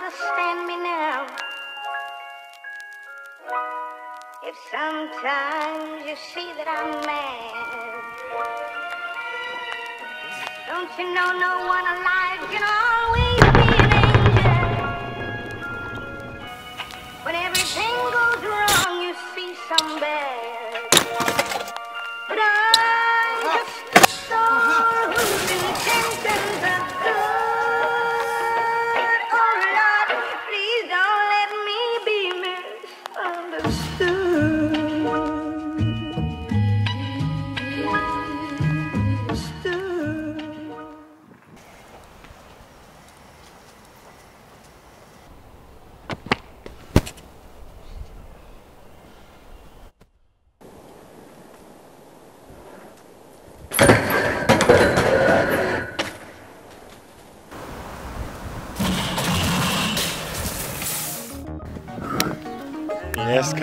understand me now. If sometimes you see that I'm mad, don't you know no one alive can always be an angel? When everything goes wrong, you see some bad. But I'm just a soul whose intentions are good. Oh Lord, please don't let me be misunderstood. Jeska.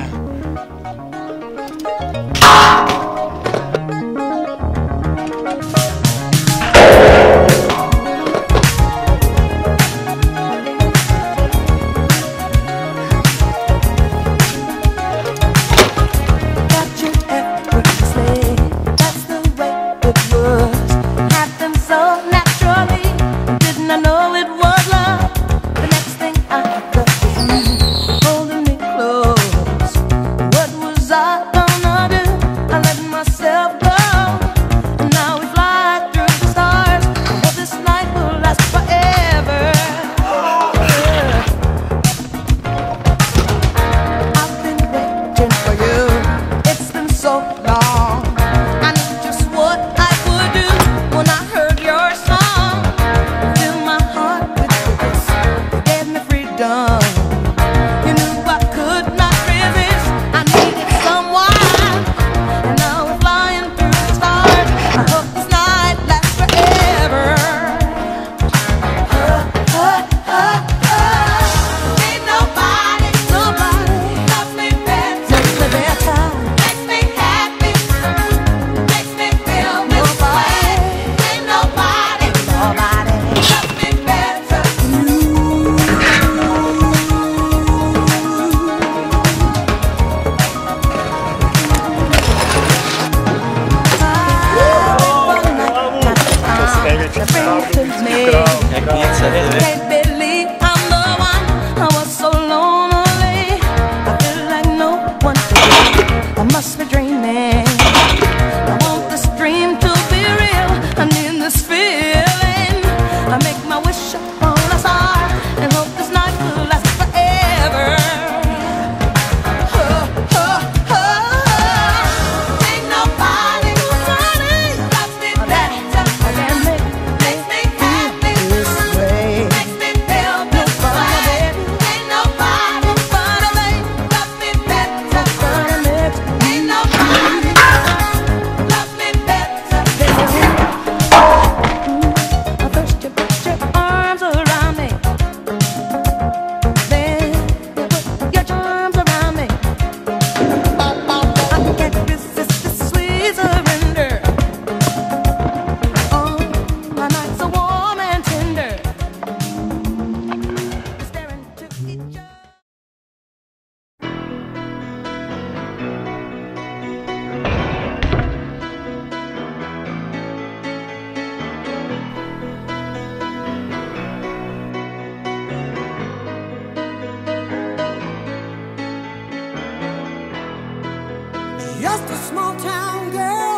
Just a small town girl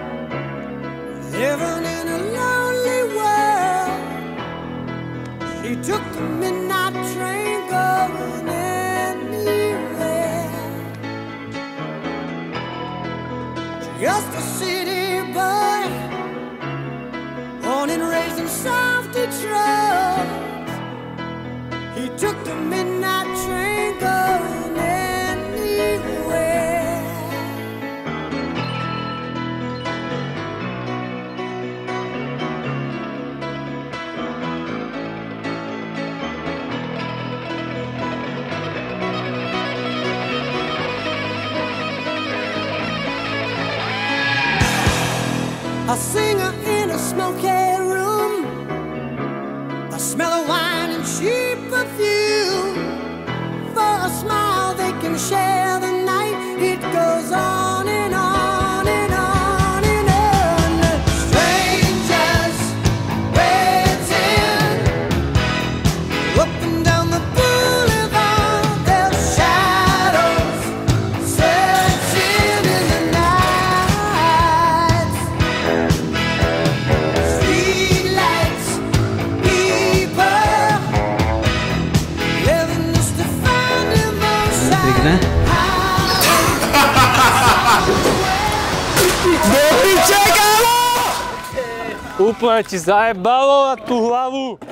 living in a lonely world. She took the midnight train going anywhere. Just a city boy, born and raised in South Detroit. He took the midnight train going anywhere. A singer in a smoky room, a a smell of wine and cheap perfume. For a smile they can share the night. It goes on and on and on and on. Strangers waiting up and down the boulevard. Their shadows searching in the night. Streetlights, people living just to find emotion. Úplne ti zajebalo na tú hlavu.